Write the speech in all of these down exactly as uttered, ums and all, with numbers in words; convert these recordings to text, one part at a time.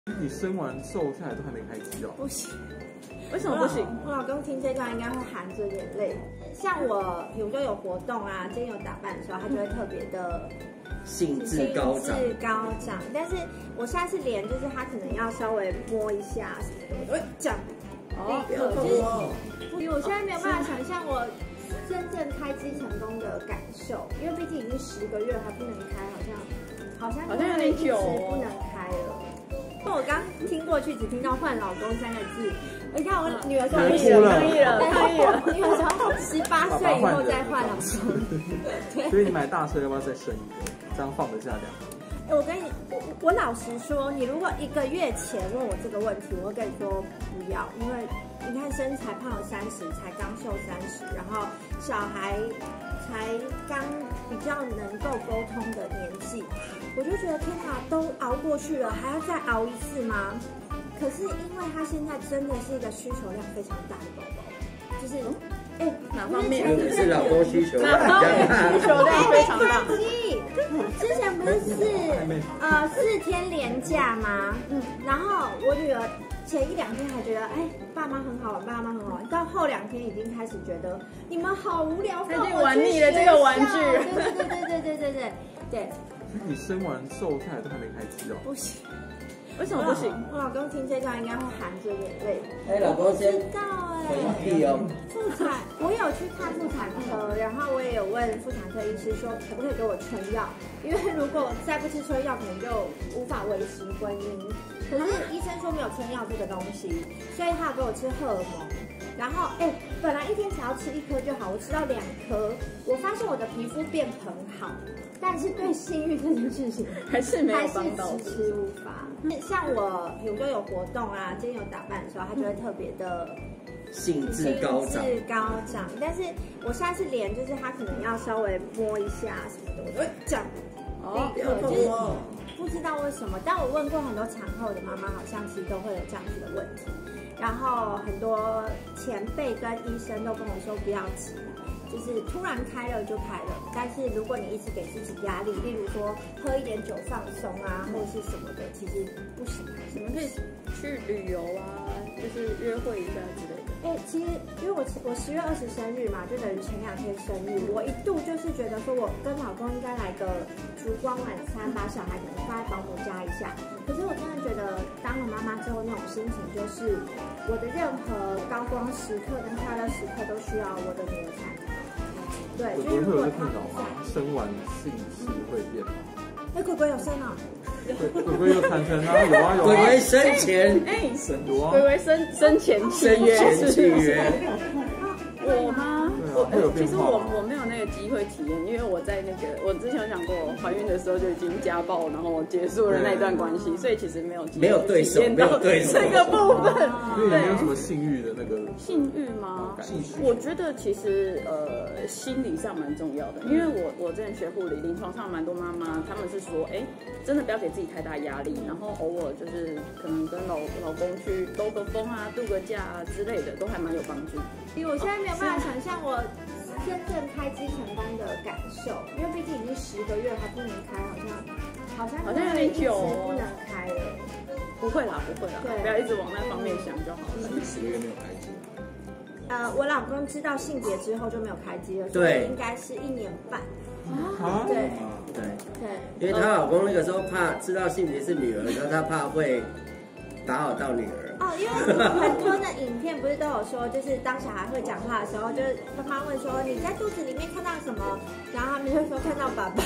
你生完瘦下来都还没开机哦？ 不行， 为什么不行？ 我老公听这段应该会含着眼泪。像我，比如说有活动啊，今天有打扮的时候，他就会特别的兴致高涨。 兴致高涨。但是我现在是连，就是他可能要稍微摸一下什么的，我都会这样。 哦， 立刻就是，我现在没有办法想象我真正开机成功的感受，因为毕竟已经十个月还不能开，好像好像好像有点久不能开了。我刚听过去，只听到“换老公”三个字。你看我女儿说抗议了，抗议了，抗议了。 因为我说十八岁以后再换老公。 所以你买大车要不要再生一个？这样放得下两个？ 哎，我跟你，我我老实说，你如果一个月前问我这个问题，我会跟你说不要，因为你看身材胖了三十，才刚瘦三十，然后小孩才刚比较能够沟通的年纪，我就觉得天哪，都熬过去了，还要再熬一次吗？可是因为他现在真的是一个需求量非常大的宝宝，就是哎、欸、 哪方面？ 是老公需求量需求量非常大。 之前不是四呃四天连假吗？嗯，然后我女儿前一两天还觉得，哎，爸妈很好玩，爸妈很好玩，到后两天已经开始觉得你们好无聊， 他已经玩腻了这个玩具。 对对对对对对对对。 你生完瘦下来都还没开机哦？ 不行。 为什么不行？ 我老公听这段应该会含着眼泪。 哎，老公先知道哎。 回避哦。 妇产，我有去看妇产科，然后我也有问妇产科医师说，可不可以给我春药？因为如果再不吃春药，可能就无法维持婚姻。可是医生说没有春药这个东西，所以他有给我吃荷尔蒙。然后，哎，本来一天只要吃一颗就好，我吃到两颗，我发现我的皮肤变很好，但是对性欲这件事情还是没有帮到， 还是迟迟无法。像我，比如说有活动啊，今天有打扮的时候，他就会特别的兴致高涨。 兴致高涨。但是我现在是连，就是他可能要稍微摸一下什么的，我就会这样。 哦， 立刻就是不知道为什么，但我问过很多产后的妈妈，好像其实都会有这样子的问题。然后很多前辈跟医生都跟我说不要急，就是突然开了就开了。但是如果你一直给自己压力，例如说喝一点酒放松啊，或者是什么的，其实不行。 你们可以去旅游啊，就是约会一下之类的。 哎、欸，其实因为我我十月二十生日嘛，就等于前两天生日，我一度就是觉得说我跟老公应该来个烛光晚餐，把小孩可能放在保姆家一下。可是我真的觉得当了妈妈之后那种心情，就是我的任何高光时刻跟快乐时刻都需要我的女儿参与。对， 鬼鬼会有这困扰吗？生完性事会变吗？ 哎、欸，鬼鬼有生啊？ 鬼鬼有产程啊，有啊有啊。 鬼鬼生前， 哎， 有啊。 鬼鬼生生前生前契约。 我吗？ 我其实我我没有那个机会体验，因为我在那个我之前有讲过，怀孕的时候就已经家暴，然后结束了那段关系，所以其实没有机会没有对手，没有对手这个部分。 所以没有什么性欲的那个性欲吗？我觉得其实呃心理上蛮重要的，因为我我之前学护理，临床上蛮多妈妈他们是说，哎，真的不要给自己太大压力，然后偶尔就是可能跟老老公去兜个风啊、度个假啊之类的，都还蛮有帮助。 因为我现在没有办法想象我真正开机成功的感受，因为毕竟已经十个月还不能开，好像好像好像有点久哦， 不能开了。 不会啦，不会啦，不要一直往那方面想就好了。 十个月没有开机。 呃，我老公知道性别之后就没有开机了，所以应该是一年半。 啊， 对对对， 因为她老公那个时候怕知道性别是女儿，然后他怕会打扰到女儿。 哦，因为很多的影片不是都有说，就是当小孩会讲话的时候，就是妈妈问说你在肚子里面看到什么，然后他们就说看到爸爸。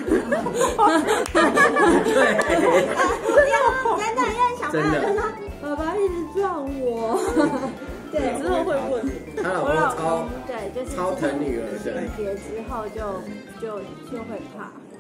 对， 真的，因为小朋友就说爸爸一直撞我。对， 之后会问她老公超对，就是超疼女儿的， 性别之后就就就会怕。